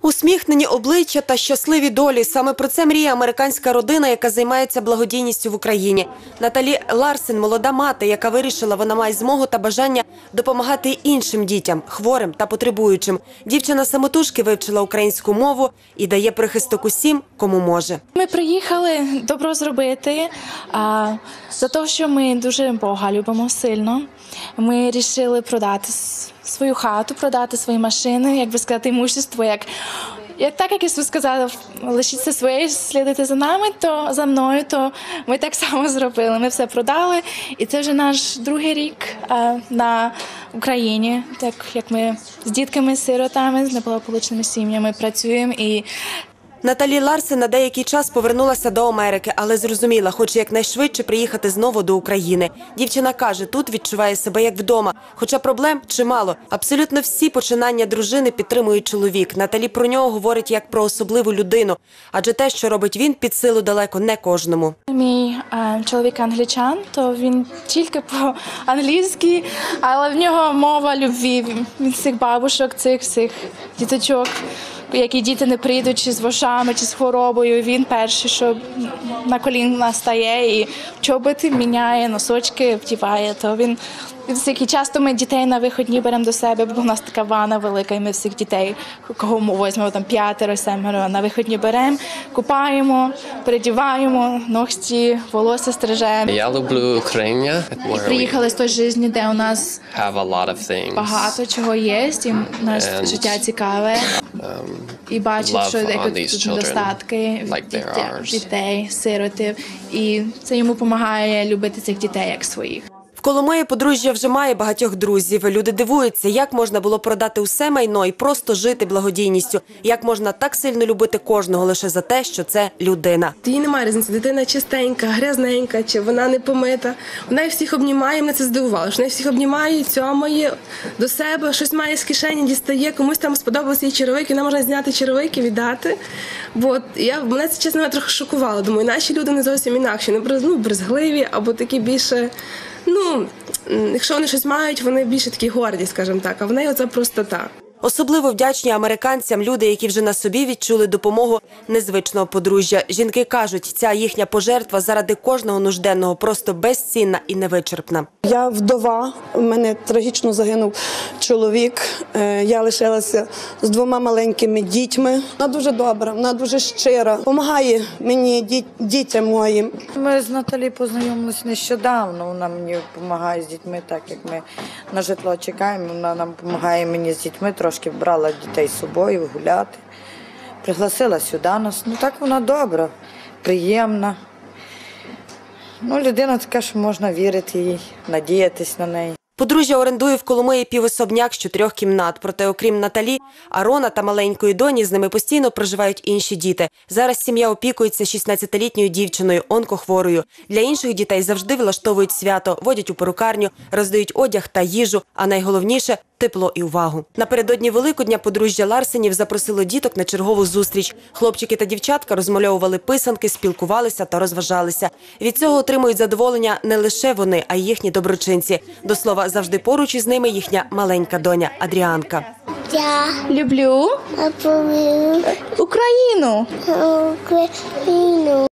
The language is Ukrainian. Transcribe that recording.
Усміхнені обличчя та щасливі долі – саме про це мріє американська родина, яка займається благодійністю в Україні. Наталі Ларсен – молода мати, яка вирішила, вона має змогу та бажання допомагати іншим дітям, хворим та потребуючим. Дівчина самотужки вивчила українську мову і дає прихисток усім, кому може. Ми приїхали добро зробити, за те, що ми дуже Бога любимо сильно. Ми вирішили продати свою хату, продати свої машини, як би сказати, імущество, так як Ісус сказав, лишіться своєю, слідуйте за нами, то за мною, то ми так само зробили. Ми все продали, і це вже наш другий рік на Україні, так як ми з дітками-сиротами, з неблагополучними сім'ями працюємо. Наталі Ларсен на деякий час повернулася до Америки, але зрозуміла, хоче якнайшвидше приїхати знову до України. Дівчина каже, тут відчуває себе як вдома. Хоча проблем чимало. Абсолютно всі починання дружини підтримує чоловік. Наталі про нього говорить як про особливу людину. Адже те, що робить він, під силу далеко не кожному. Мій чоловік англічан, то він тільки по-англійськи, але в нього мова любві. Він всіх бабушок, цих всіх діточок. Які діти не прийдуть чи з вошами, чи з хворобою, він перший, що на коліна стає і чоботи міняє, носочки вдіває. То він часто ми дітей на вихідні беремо до себе, бо у нас така ванна велика, і ми всіх дітей, кого ми візьмемо, там 5-7, на вихідні беремо, купаємо, передіваємо, ногті, волосся стрижемо. Я люблю Україну. Приїхали з той житті, де у нас багато чого є, і наше життя цікаве. І бачить, що тут недостатки дітей, сиротів. І це йому допомагає любити цих дітей як своїх. В Коломиї подружжя вже має багатьох друзів. Люди дивуються, як можна було продати усе майно і просто жити благодійністю. Як можна так сильно любити кожного лише за те, що це людина. Їй немає різниці, дитина чистенька, грязненька, чи вона не помита. Вона їх всіх обнімає, мене це здивувало. Вона їх всіх обнімає, цьомає до себе, щось має з кишені, дістає, комусь там сподобався їй черевики, вона може зняти черевики, віддати. Мене це, чесно, трохи шокувало. Думаю, наші люди не зовсім інакші, не брезгливі або такі більше... якщо вони щось мають, вони більше такі горді, скажімо так, а в неї оце простота. Особливо вдячні американцям люди, які вже на собі відчули допомогу незвичного подружжя. Жінки кажуть, ця їхня пожертва заради кожного нужденного просто безцінна і невичерпна. Я вдова, у мене трагічно загинув чоловік, я лишилася з 2 маленькими дітьми. Вона дуже добра, вона дуже щира, допомагає мені, дітям моїм. Ми з Наталі познайомилися нещодавно, вона мені допомагає з дітьми, так як ми на житло чекаємо, вона нам допомагає мені з дітьми, трошки брала дітей з собою гуляти, пригласила сюди нас. Так вона добра, приємна. Людина така, що можна вірити їй, надіятись на неї. Подружжя орендує в Коломиї півособняк з 4 кімнат. Проте, окрім Наталі, Арона та маленької доні, з ними постійно проживають інші діти. Зараз сім'я опікується 16-літньою дівчиною, онкохворою. Для інших дітей завжди влаштовують свято, водять у перукарню, роздають одяг та їжу, а найголовніше – тепло і увагу. Напередодні Великодня подружжя Ларсенів запросило діток на чергову зустріч. Хлопчики та дівчатка розмальовували писанки, спілкувалися та розважалися. Від цього отримують задоволення не лише вони, а й їхні доброчинці. До слова, завжди поруч із ними їхня маленька доня Адріанка. Я Люблю Україну. Україну.